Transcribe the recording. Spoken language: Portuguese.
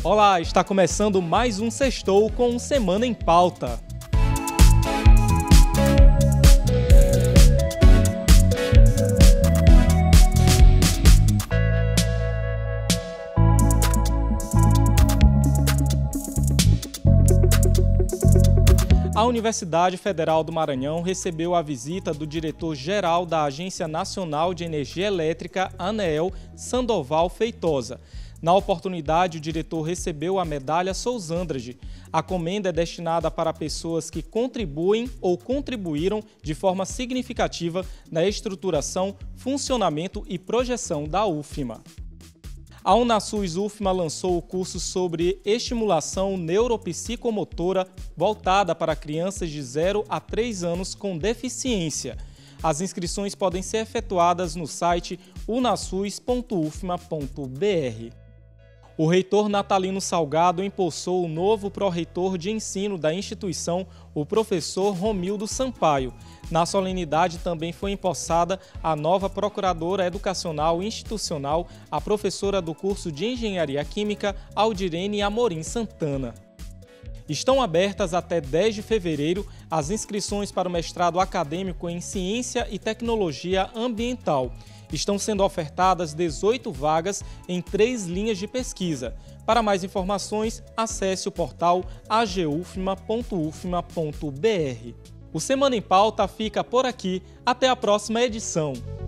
Olá, está começando mais um Sextou com Semana em Pauta. A Universidade Federal do Maranhão recebeu a visita do diretor-geral da Agência Nacional de Energia Elétrica, ANEEL, Sandoval Feitosa. Na oportunidade, o diretor recebeu a medalha Sousandrade. A comenda é destinada para pessoas que contribuem ou contribuíram de forma significativa na estruturação, funcionamento e projeção da UFMA. A Unasus UFMA lançou o curso sobre estimulação neuropsicomotora voltada para crianças de 0 a 3 anos com deficiência. As inscrições podem ser efetuadas no site unasus.ufma.br. O reitor Natalino Salgado empossou o novo pró-reitor de ensino da instituição, o professor Romildo Sampaio. Na solenidade também foi empossada a nova procuradora educacional institucional, a professora do curso de Engenharia Química, Aldirene Amorim Santana. Estão abertas até 10 de fevereiro as inscrições para o mestrado acadêmico em Ciência e Tecnologia Ambiental. Estão sendo ofertadas 18 vagas em 3 linhas de pesquisa. Para mais informações, acesse o portal agufma.ufma.br. O Semana em Pauta fica por aqui. Até a próxima edição.